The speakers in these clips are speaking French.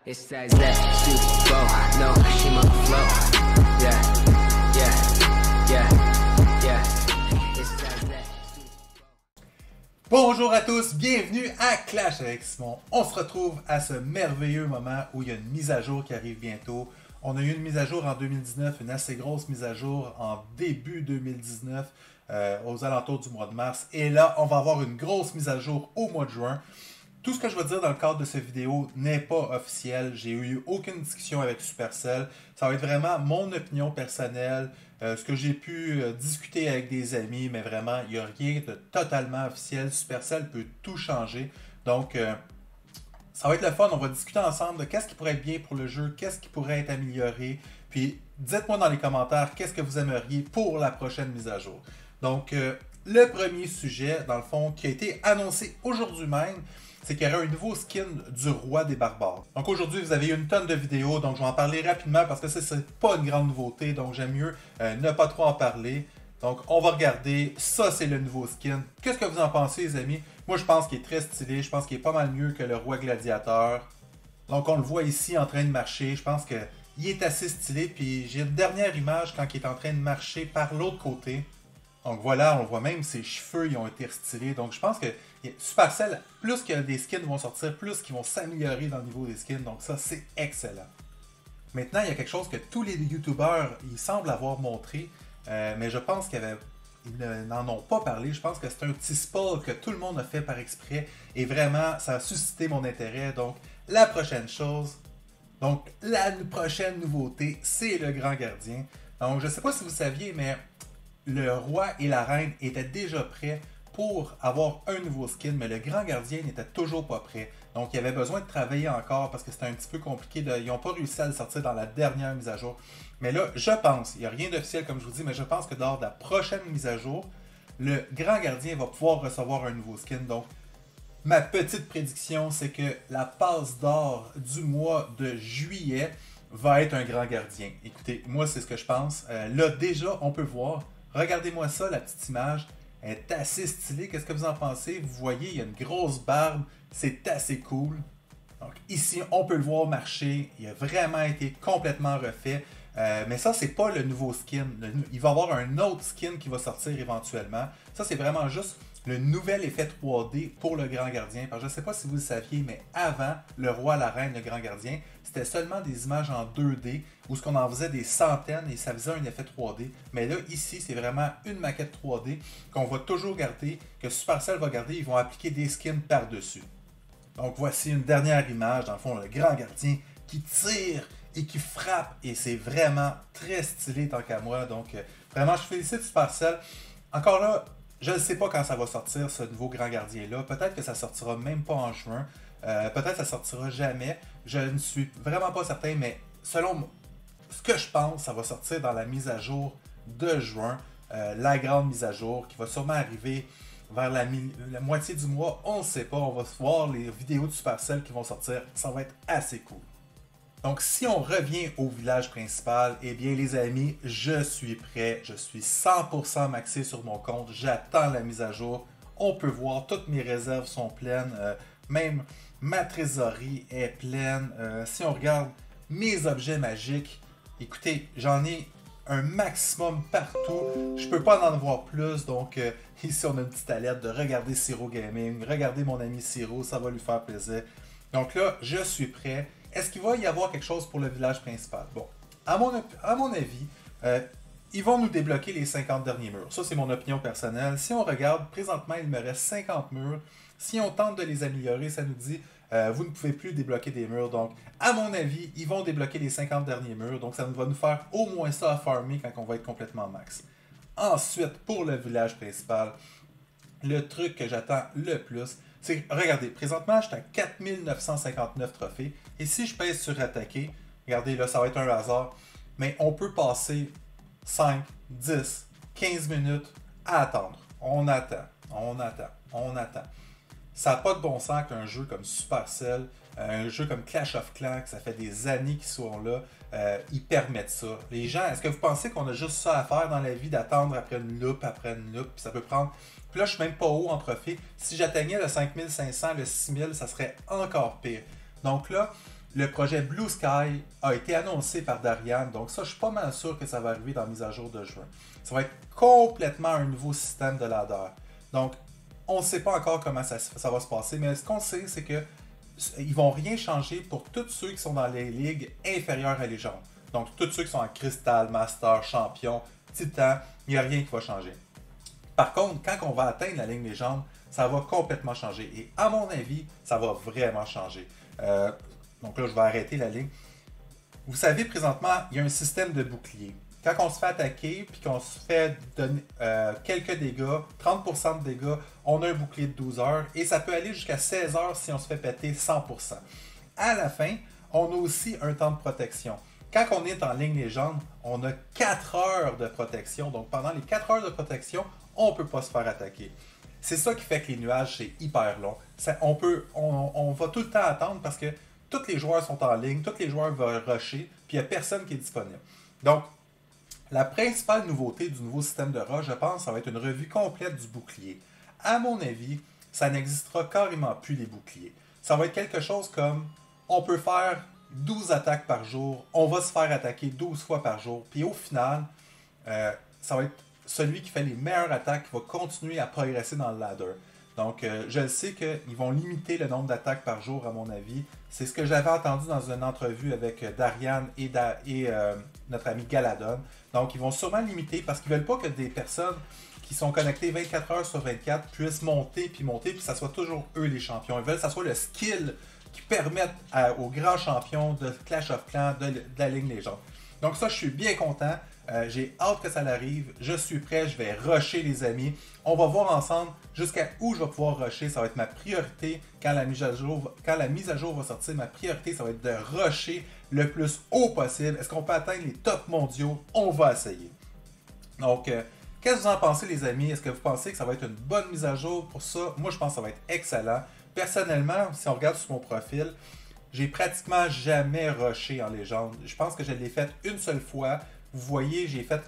It's that Super Bowl, no, she my flow. Yeah, yeah, yeah, yeah. It's that Super Bowl. Bonjour à tous, bienvenue à Clash avec Simon. On se retrouve à ce merveilleux moment où il y a une mise à jour qui arrive bientôt. On a eu une mise à jour en 2019, une assez grosse mise à jour en début 2019, aux alentours du mois de mars. Et là, on va avoir une grosse mise à jour au mois de juin. Tout ce que je vais dire dans le cadre de cette vidéo n'est pas officiel. J'ai eu aucune discussion avec Supercell. Ça va être vraiment mon opinion personnelle, ce que j'ai pu discuter avec des amis, mais vraiment, il n'y a rien de totalement officiel. Supercell peut tout changer. Donc, ça va être le fun. On va discuter ensemble de qu'est-ce qui pourrait être bien pour le jeu, qu'est-ce qui pourrait être amélioré. Puis, dites-moi dans les commentaires qu'est-ce que vous aimeriez pour la prochaine mise à jour. Donc, le premier sujet, dans le fond, qui a été annoncé aujourd'hui même, c'est qu'il y aurait un nouveau skin du roi des barbares. Donc aujourd'hui, vous avez eu une tonne de vidéos, donc je vais en parler rapidement parce que c'est pas une grande nouveauté, donc j'aime mieux ne pas trop en parler. Donc on va regarder, ça c'est le nouveau skin. Qu'est-ce que vous en pensez les amis? Moi je pense qu'il est très stylé, je pense qu'il est pas mal mieux que le roi gladiateur. Donc on le voit ici en train de marcher, je pense qu'il est assez stylé, puis j'ai une dernière image quand il est en train de marcher par l'autre côté. Donc voilà, on voit même ses cheveux, ils ont été restylés. Donc je pense que Supercell, plus que des skins vont sortir, plus qu'ils vont s'améliorer dans le niveau des skins. Donc ça, c'est excellent. Maintenant, il y a quelque chose que tous les YouTubers, ils semblent avoir montré, mais je pense qu'ils n'en ont pas parlé. Je pense que c'est un petit spoil que tout le monde a fait par exprès. Et vraiment, ça a suscité mon intérêt. Donc la prochaine chose, donc la prochaine nouveauté, c'est le grand gardien. Donc je ne sais pas si vous saviez, mais le roi et la reine étaient déjà prêts pour avoir un nouveau skin, mais le grand gardien n'était toujours pas prêt. Donc, il avait besoin de travailler encore parce que c'était un petit peu compliqué. Ils n'ont pas réussi à le sortir dans la dernière mise à jour. Mais là, je pense, il n'y a rien d'officiel comme je vous dis, mais je pense que lors de la prochaine mise à jour, le grand gardien va pouvoir recevoir un nouveau skin. Donc, ma petite prédiction, c'est que la passe d'or du mois de juillet va être un grand gardien. Écoutez, moi, c'est ce que je pense. Là, déjà, on peut voir. Regardez-moi ça, la petite image. Elle est assez stylée. Qu'est-ce que vous en pensez? Vous voyez, il y a une grosse barbe. C'est assez cool. Donc ici, on peut le voir marcher. Il a vraiment été complètement refait. Mais ça, c'est pas le nouveau skin. Il va y avoir un autre skin qui va sortir éventuellement. Ça, c'est vraiment juste le nouvel effet 3D pour le grand gardien. Parce que je ne sais pas si vous le saviez, mais avant, le roi, la reine, le grand gardien, c'était seulement des images en 2D où ce qu'on en faisait des centaines et ça faisait un effet 3D. Mais là, ici, c'est vraiment une maquette 3D qu'on va toujours garder, que Supercell va garder. Ils vont appliquer des skins par-dessus. Donc, voici une dernière image. Dans le fond, le grand gardien qui tire et qui frappe. Et c'est vraiment très stylé tant qu'à moi. Donc, vraiment, je félicite Supercell. Encore là, je ne sais pas quand ça va sortir, ce nouveau grand gardien-là. Peut-être que ça sortira même pas en juin. Peut-être que ça sortira jamais. Je ne suis vraiment pas certain, mais selon ce que je pense, ça va sortir dans la mise à jour de juin. La grande mise à jour qui va sûrement arriver vers la moitié du mois. On ne sait pas. On va voir les vidéos de Supercell qui vont sortir. Ça va être assez cool. Donc, si on revient au village principal, eh bien, les amis, je suis prêt. Je suis 100% maxé sur mon compte. J'attends la mise à jour. On peut voir, toutes mes réserves sont pleines. Même ma trésorerie est pleine. Si on regarde mes objets magiques, écoutez, j'en ai un maximum partout. Je peux pas en avoir plus. Donc, ici, on a une petite alerte de regarder Siro Gaming. Regardez mon ami Siro, ça va lui faire plaisir. Donc là, je suis prêt. Est-ce qu'il va y avoir quelque chose pour le village principal? Bon, à mon avis, ils vont nous débloquer les 50 derniers murs. Ça, c'est mon opinion personnelle. Si on regarde, présentement, il me reste 50 murs. Si on tente de les améliorer, ça nous dit vous ne pouvez plus débloquer des murs. Donc, à mon avis, ils vont débloquer les 50 derniers murs. Donc, ça va nous faire au moins ça à farmer quand on va être complètement max. Ensuite, pour le village principal, le truc que j'attends le plus, c'est, regardez, présentement, je suis à 4959 trophées. Et si je pèse sur attaquer, regardez, là, ça va être un hasard, mais on peut passer 5, 10, 15 minutes à attendre. On attend, on attend, on attend. Ça n'a pas de bon sens qu'un jeu comme Supercell, un jeu comme Clash of Clans, que ça fait des années qu'ils sont là, ils permettent ça. Les gens, est-ce que vous pensez qu'on a juste ça à faire dans la vie, d'attendre après une loupe, puis ça peut prendre... Puis là, je suis même pas haut en trophée. Si j'atteignais le 5500, le 6000, ça serait encore pire. Donc là, le projet Blue Sky a été annoncé par Darian, donc ça, je suis pas mal sûr que ça va arriver dans la mise à jour de juin. Ça va être complètement un nouveau système de ladder. Donc, on ne sait pas encore comment ça va se passer, mais ce qu'on sait, c'est que ils vont rien changer pour tous ceux qui sont dans les ligues inférieures à Légende. Donc, tous ceux qui sont en Cristal, Master, Champion, Titan, il n'y a rien qui va changer. Par contre, quand on va atteindre la ligne Légende, ça va complètement changer. Et à mon avis, ça va vraiment changer. Donc là, je vais arrêter la ligne. Vous savez, présentement, il y a un système de bouclier. Quand on se fait attaquer puis qu'on se fait donner quelques dégâts, 30% de dégâts, on a un bouclier de 12 heures et ça peut aller jusqu'à 16 heures si on se fait péter 100%. À la fin, on a aussi un temps de protection. Quand on est en ligne légende, on a 4 heures de protection. Donc pendant les 4 heures de protection, on ne peut pas se faire attaquer. C'est ça qui fait que les nuages, c'est hyper long. On va tout le temps attendre parce que tous les joueurs sont en ligne, tous les joueurs vont rusher, puis il n'y a personne qui est disponible. Donc, la principale nouveauté du nouveau système de rush, je pense, ça va être une revue complète du bouclier. À mon avis, ça n'existera carrément plus les boucliers. Ça va être quelque chose comme, on peut faire 12 attaques par jour, on va se faire attaquer 12 fois par jour, puis au final, ça va être celui qui fait les meilleures attaques qui va continuer à progresser dans le ladder. Donc, je sais qu'ils vont limiter le nombre d'attaques par jour, à mon avis. C'est ce que j'avais entendu dans une entrevue avec Darian et notre ami Galadon. Donc, ils vont sûrement limiter parce qu'ils ne veulent pas que des personnes qui sont connectées 24 heures sur 24 puissent monter, puis que ça soit toujours eux les champions. Ils veulent que ça soit le skill qui permette aux grands champions de Clash of Clans, de la ligne légende. Donc ça, je suis bien content. J'ai hâte que ça arrive. Je suis prêt. Je vais rusher, les amis. On va voir ensemble jusqu'à où je vais pouvoir rusher. Ça va être ma priorité quand la mise à jour va sortir. Ma priorité, ça va être de rusher le plus haut possible. Est-ce qu'on peut atteindre les tops mondiaux? On va essayer. Donc, qu'est-ce que vous en pensez, les amis? Est-ce que vous pensez que ça va être une bonne mise à jour pour ça? Moi, je pense que ça va être excellent. Personnellement, si on regarde sur mon profil, j'ai pratiquement jamais rushé en légende. Je pense que je l'ai fait une seule fois. Vous voyez, j'ai fait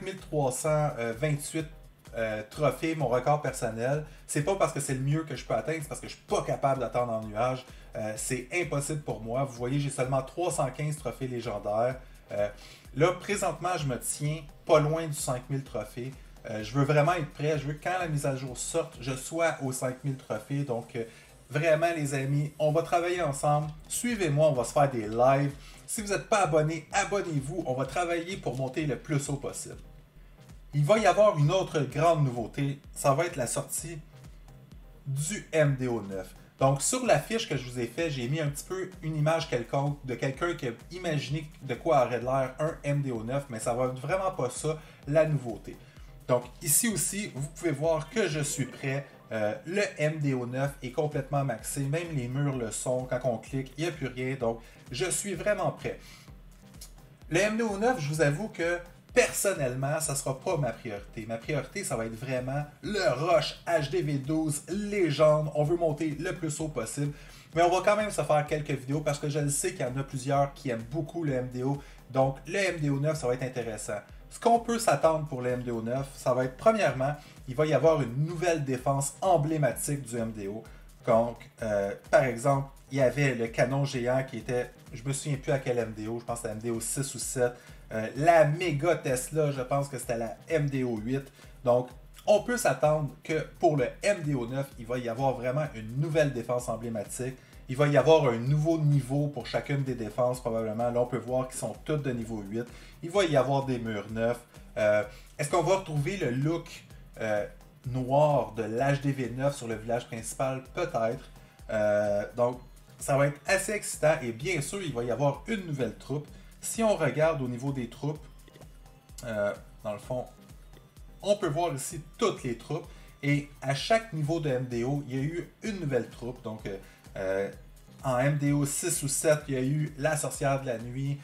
5328 trophées, mon record personnel. C'est pas parce que c'est le mieux que je peux atteindre, c'est parce que je suis pas capable d'attendre en nuage. C'est impossible pour moi. Vous voyez, j'ai seulement 315 trophées légendaires. Là, présentement, je me tiens pas loin du 5000 trophées. Je veux vraiment être prêt. Je veux que quand la mise à jour sorte, je sois aux 5000 trophées. Donc, vraiment, les amis, on va travailler ensemble. Suivez-moi, on va se faire des lives. Si vous n'êtes pas abonné, abonnez-vous. On va travailler pour monter le plus haut possible. Il va y avoir une autre grande nouveauté. Ça va être la sortie du MDO9. Donc, sur la fiche que je vous ai fait, j'ai mis un petit peu une image quelconque de quelqu'un qui a imaginé de quoi aurait l'air un MDO9, mais ça va être vraiment pas ça, la nouveauté. Donc, ici aussi, vous pouvez voir que je suis prêt. Le MDO9 est complètement maxé. Même les murs le sont. Quand on clique, il n'y a plus rien. Donc, je suis vraiment prêt. Le MDO9, je vous avoue que personnellement, ça ne sera pas ma priorité. Ma priorité, ça va être vraiment le rush HDV12 légende. On veut monter le plus haut possible. Mais on va quand même se faire quelques vidéos parce que je le sais qu'il y en a plusieurs qui aiment beaucoup le MDO. Donc, le MDO9, ça va être intéressant. Ce qu'on peut s'attendre pour le MDO9, ça va être premièrement, il va y avoir une nouvelle défense emblématique du MDO. Donc, par exemple, il y avait le canon géant qui était, je me souviens plus à quel MDO, je pense que c'était MDO 6 ou 7. La méga Tesla, je pense que c'était la MDO 8. Donc, on peut s'attendre que pour le MDO 9, il va y avoir vraiment une nouvelle défense emblématique. Il va y avoir un nouveau niveau pour chacune des défenses, probablement. Là, on peut voir qu'ils sont toutes de niveau 8. Il va y avoir des murs neufs. Est-ce qu'on va retrouver le look noir de l'HDV9 sur le village principal? Peut-être. Donc, ça va être assez excitant. Et bien sûr, il va y avoir une nouvelle troupe. Si on regarde au niveau des troupes, dans le fond, on peut voir ici toutes les troupes. Et à chaque niveau de MDO, il y a eu une nouvelle troupe. Donc, en MDO 6 ou 7, il y a eu la sorcière de la nuit.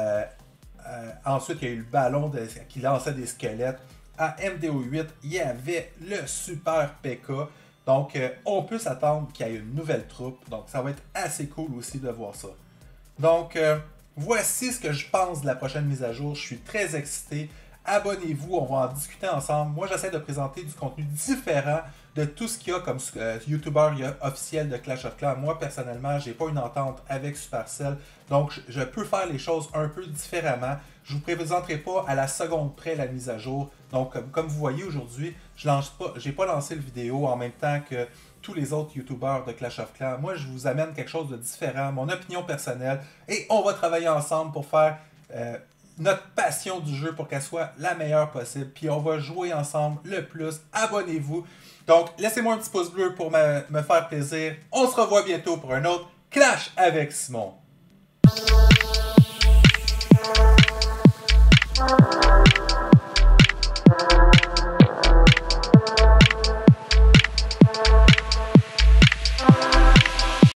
Ensuite, il y a eu le ballon qui lançait des squelettes. À MDO 8, il y avait le super PK. Donc, on peut s'attendre qu'il y ait une nouvelle troupe. Donc, ça va être assez cool aussi de voir ça. Donc, voici ce que je pense de la prochaine mise à jour. Je suis très excité. abonnez-vous, on va en discuter ensemble. Moi, j'essaie de présenter du contenu différent de tout ce qu'il y a comme YouTuber officiel de Clash of Clans. Moi, personnellement, j'ai pas une entente avec Supercell, donc je peux faire les choses un peu différemment. Je vous présenterai pas à la seconde près la mise à jour. Donc, comme vous voyez aujourd'hui, j'ai pas lancé le vidéo en même temps que tous les autres YouTubers de Clash of Clans. Moi, je vous amène quelque chose de différent, mon opinion personnelle, et on va travailler ensemble pour faire notre passion du jeu pour qu'elle soit la meilleure possible. Puis on va jouer ensemble le plus. Abonnez-vous. Donc, laissez-moi un petit pouce bleu pour me faire plaisir. On se revoit bientôt pour un autre Clash avec Simon.